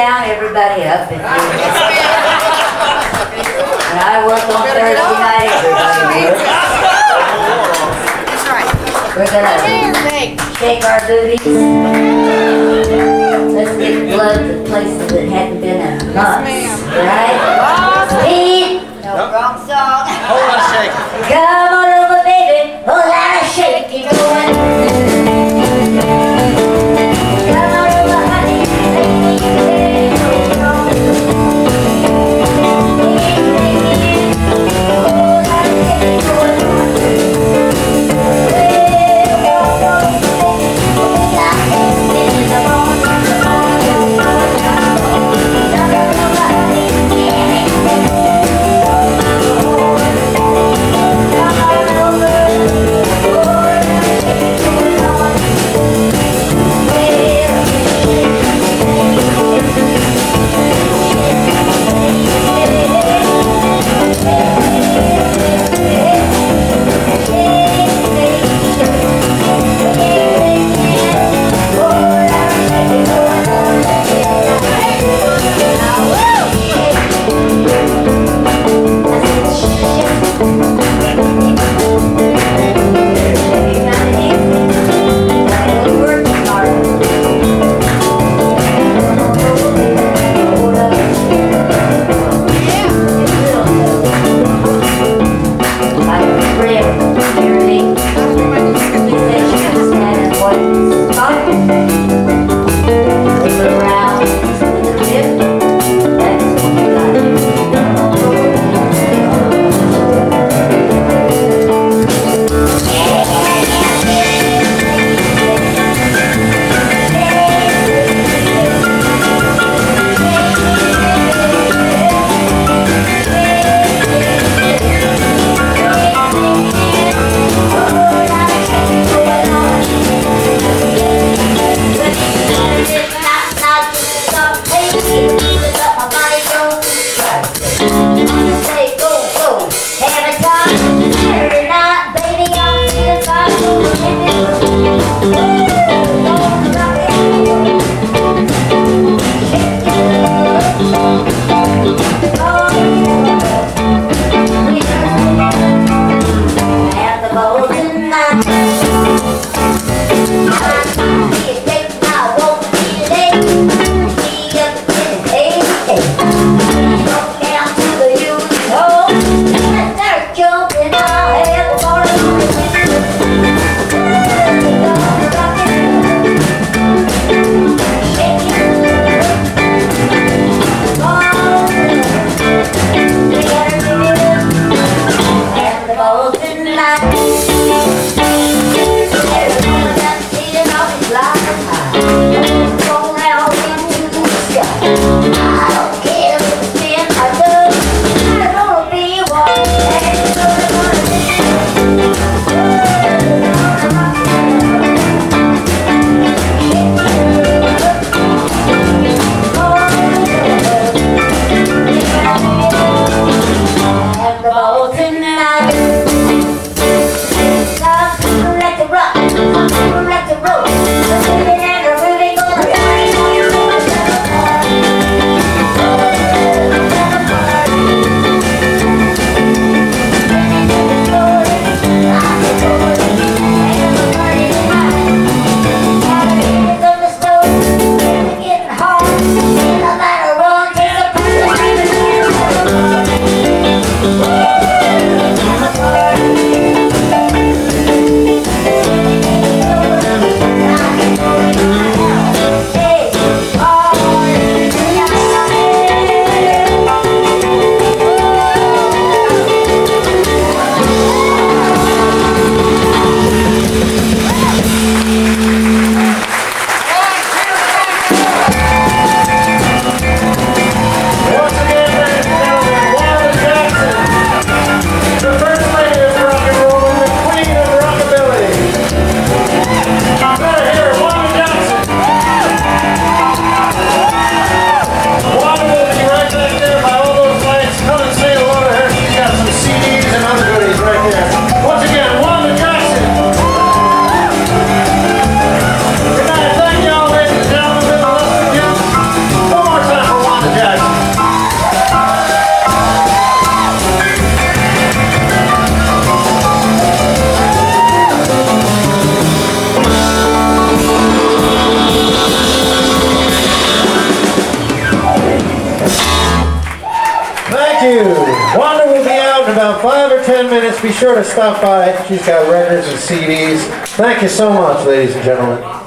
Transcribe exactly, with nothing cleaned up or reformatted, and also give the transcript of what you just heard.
down, everybody up. And, and I work on Thursday night, everybody works. That's right. We're gonna shake our booties. Let's get blood to places that hadn't been in months, right? Speed! No, wrong song. Hold on a second. Come on over, baby. Whole lot of shaking going. Come on over, honey. Thank you. Wanda will be out in about five or ten minutes. Be sure to stop by. She's got records and C Ds. Thank you so much, ladies and gentlemen.